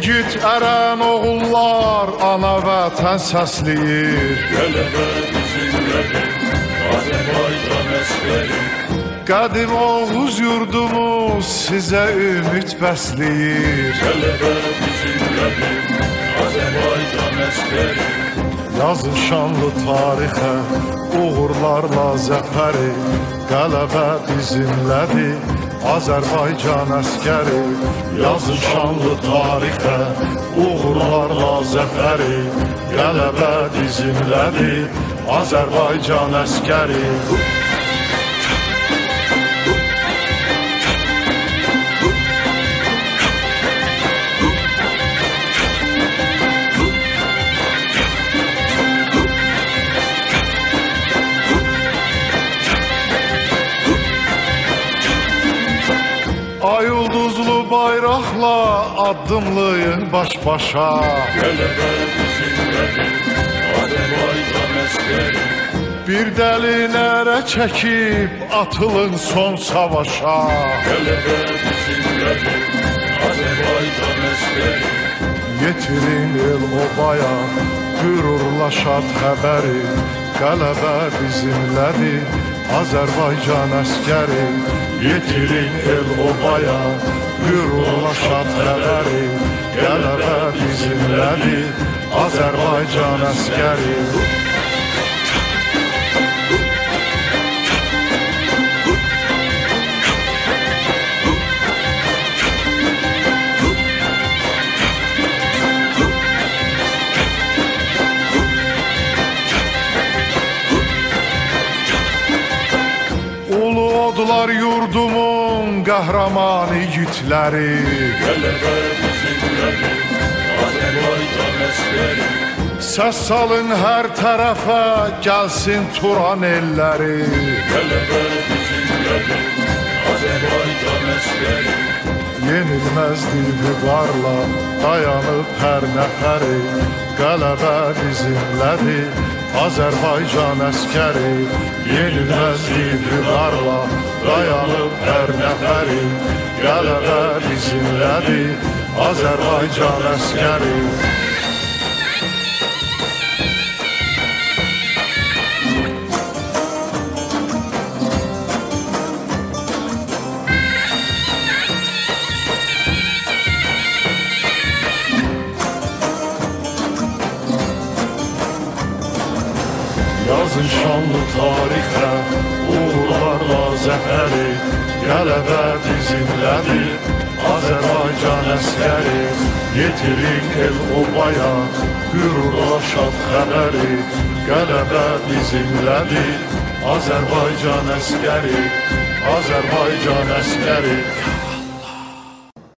İgid ərən oğullar ana vətən səsləyir. Qələbə bizimlədir, Azərbaycan əsgəri. Qədim Oğuz yurdumuz sizə ümid bəsləyir. Qələbə bizimlədir, Azərbaycan əsgəri. Yazın şanlı tarixə, uğurlarla zəfəri. Qələbə bizimlədir, Azərbaycan əsgəri. Yazın şanlı tarixə, uğurlarla zəfəri. Qələbə bizimlədir, Azərbaycan əsgəri. Ay ulduzlu bayraqla addımlayın baş-başa. Qələbə bizimlədir, Azərbaycan əsgəri. Bir dəli nərə çəkib atılın son savaşa. Qələbə bizimlədir, Azərbaycan əsgəri. Yetirin el obaya, qürurla şad xəbəri. Qələbə bizimlədir, Azərbaycan əsgəri. Yetirin el obaya, qürurla şad xəbəri. Qələbə bizimlədir, Azərbaycan əsgəri. Ulu odlar yurdumun qəhrəman igidləri. Qələbə bizimlədir, Azərbaycan əsgəri. Səs salın hər tərəfə, gəlsin Turan elləri. Qələbə bizimlədir, Azərbaycan əsgəri. Yenilməzdir vüqarla dayanıb hər nəfəri. Qələbə bizimlədir, Azərbaycan əsgəri. Yenilməzdir vüqarla dayanıb hər nəfəri. Qələbə bizimlədir, Azərbaycan əsgəri. Yazın şanlı tarixə, uğurlarla zəfəri. Qələbə bizimlədir, Azərbaycan əsgəri. Yetirin el obaya, qürurla şad xəbəri. Qələbə bizimlədir, Azərbaycan əsgəri. Azərbaycan əsgəri.